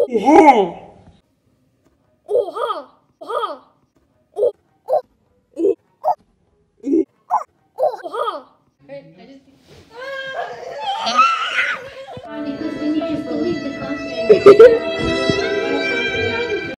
Oha! Oha! Oha! Oha! Because then you just delete the content.